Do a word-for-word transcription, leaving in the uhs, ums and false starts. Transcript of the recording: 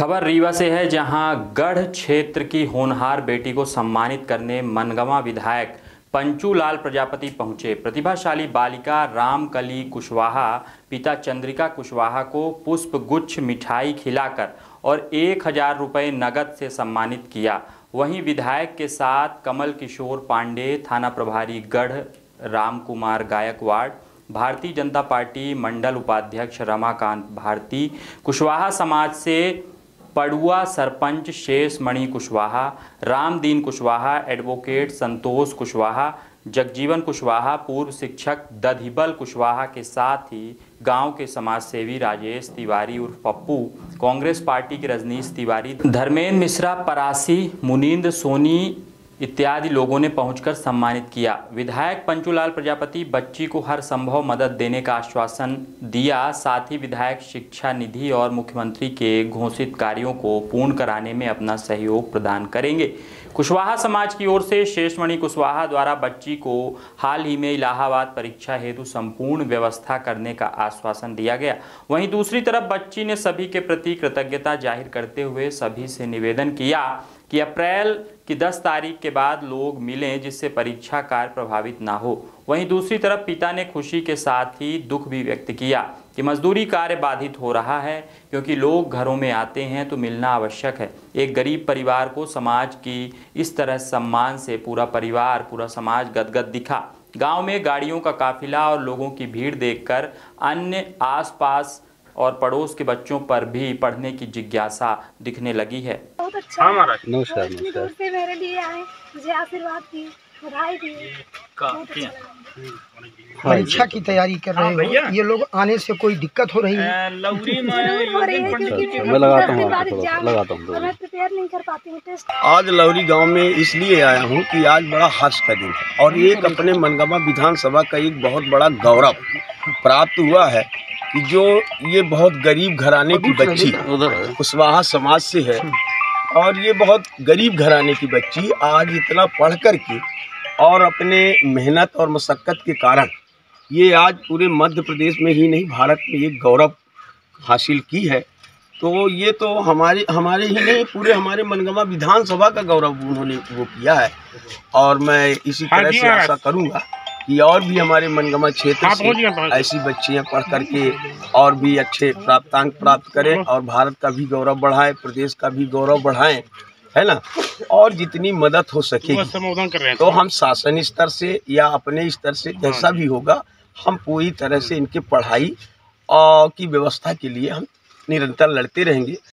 खबर रीवा से है, जहां गढ़ क्षेत्र की होनहार बेटी को सम्मानित करने मनगवा विधायक पंचू लाल प्रजापति पहुंचे। प्रतिभाशाली बालिका रामकली कुशवाहा पिता चंद्रिका कुशवाहा को पुष्प गुच्छ मिठाई खिलाकर और एक हजार रुपये नगद से सम्मानित किया। वहीं विधायक के साथ कमल किशोर पांडे, थाना प्रभारी गढ़ राम कुमार गायकवाड़, भारतीय जनता पार्टी मंडल उपाध्यक्ष रमाकांत भारती, कुशवाहा समाज से पड़ुआ सरपंच शेष मणि कुशवाहा, रामदीन कुशवाहा, एडवोकेट संतोष कुशवाहा, जगजीवन कुशवाहा, पूर्व शिक्षक दधिबल कुशवाहा के साथ ही गांव के समाजसेवी राजेश तिवारी उर्फ पप्पू, कांग्रेस पार्टी के रजनीश तिवारी, धर्मेंद्र मिश्रा, परासी, मुनींद्र सोनी इत्यादि लोगों ने पहुंचकर सम्मानित किया। विधायक पंचूलाल प्रजापति बच्ची को हर संभव मदद देने का आश्वासन दिया। साथ ही विधायक शिक्षा निधि और मुख्यमंत्री के घोषित कार्यों को पूर्ण कराने में अपना सहयोग प्रदान करेंगे। कुशवाहा समाज की ओर से शेषमणि कुशवाहा द्वारा बच्ची को हाल ही में इलाहाबाद परीक्षा हेतु संपूर्ण व्यवस्था करने का आश्वासन दिया गया। वहीं दूसरी तरफ बच्ची ने सभी के प्रति कृतज्ञता जाहिर करते हुए सभी से निवेदन किया कि अप्रैल की दस तारीख के बाद लोग मिलें, जिससे परीक्षा कार्य प्रभावित ना हो। वहीं दूसरी तरफ पिता ने खुशी के साथ ही दुख भी व्यक्त किया कि मजदूरी कार्य बाधित हो रहा है, क्योंकि लोग घरों में आते हैं तो मिलना आवश्यक है। एक गरीब परिवार को समाज की इस तरह सम्मान से पूरा परिवार, पूरा समाज गदगद दिखा। गांव में गाड़ियों का काफिला और लोगों की भीड़ देखकर अन्य आसपास और पड़ोस के बच्चों पर भी पढ़ने की जिज्ञासा दिखने लगी है। बहुत अच्छा हाँ महाराज, नमस्कार। इतनी दूर से मेरे लिए आए, मुझे आशीर्वाद दी, बधाई दी। परीक्षा की तैयारी कर रहे हो, ये लोग आने से कोई दिक्कत हो रही है? लौरी में हो रही है, क्योंकि मैं लगाता हूँ लगाता हूँ मैं प्रिपेयर नहीं कर पाती हूँ टेस्ट। आज लौरी गांव में इसलिए आया हूँ कि आज बड़ा हर्ष का दिन है और एक अपने मनगवा विधानसभा का एक बहुत बड़ा गौरव प्राप्त हुआ है कि जो ये बहुत गरीब घराने की बच्ची कुशवाहा समाज से है और ये बहुत गरीब घराने की बच्ची आज इतना पढ़ कर के और अपने मेहनत और मशक्क़त के कारण ये आज पूरे मध्य प्रदेश में ही नहीं भारत में एक गौरव हासिल की है। तो ये तो हमारे हमारे ही नहीं, पूरे हमारे मनगवा विधानसभा का गौरव उन्होंने वो किया है। और मैं इसी तरह से आशा करूँगा कि और भी हमारे मनगवा क्षेत्र से ऐसी बच्चियां पढ़ करके और भी अच्छे प्राप्तांक प्राप्त करें और भारत का भी गौरव बढ़ाएं, प्रदेश का भी गौरव बढ़ाएं, है ना। और जितनी मदद हो सकेगी तो हम शासन स्तर से या अपने स्तर से जैसा भी होगा, हम पूरी तरह से इनके पढ़ाई की व्यवस्था के लिए हम निरंतर लड़ते रहेंगे।